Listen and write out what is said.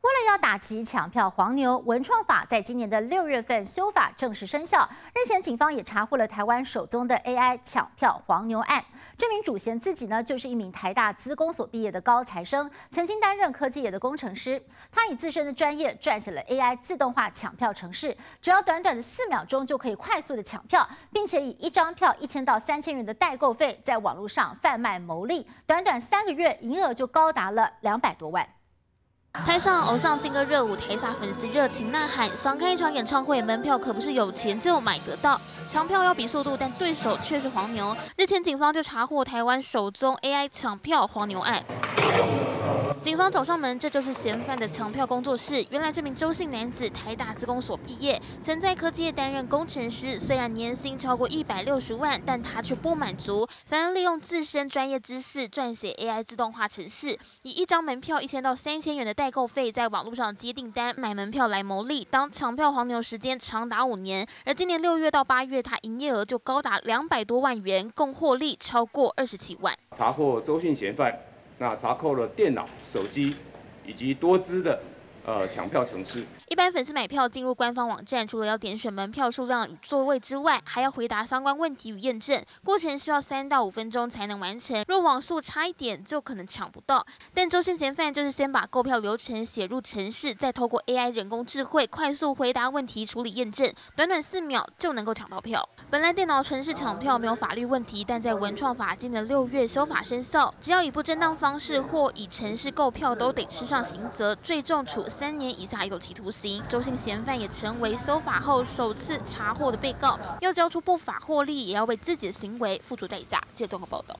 为了要打击抢票黄牛，文创法在今年的6月份修法正式生效。日前，警方也查获了台湾首宗的 AI 抢票黄牛案。这名主嫌自己呢，就是一名台大资工所毕业的高材生，曾经担任科技业的工程师。他以自身的专业撰写了 AI 自动化抢票程式，只要短短的4秒钟就可以快速的抢票，并且以一张票1000到3000元的代购费，在网络上贩卖牟利。短短3个月，营业额就高达了200多万。 台上偶像劲歌热舞，台下粉丝热情呐喊。想看一场演唱会，门票可不是有钱就买得到，抢票要比速度，但对手却是黄牛。日前警方就查获台湾首宗 AI 抢票黄牛案。 警方找上门，这就是嫌犯的抢票工作室。原来这名周姓男子台大资工所毕业，曾在科技业担任工程师，虽然年薪超过160万，但他却不满足，反而利用自身专业知识撰写 AI 自动化程式，以一张门票1000到3000元的代购费，在网络上接订单买门票来牟利。当抢票黄牛时间长达5年，而今年6月到8月，他营业额就高达200多万元，共获利超过27万。 查获周姓嫌犯。 那查扣了电脑、手机以及多支的抢票程式。 一般粉丝买票进入官方网站，除了要点选门票数量与座位之外，还要回答相关问题与验证，过程需要3到5分钟才能完成。若网速差一点，就可能抢不到。但周姓嫌犯就是先把购票流程写入程式，再透过 AI 人工智慧快速回答问题、处理验证，短短4秒就能够抢到票。本来电脑程式抢票没有法律问题，但在文创法今年6月修法生效，只要以不正当方式或以程式购票，都得吃上刑责，最重处3年以下有期徒刑。周姓嫌犯也成为修法后首次查获的被告，要交出不法获利，也要为自己的行为付出代价。记者综合报道。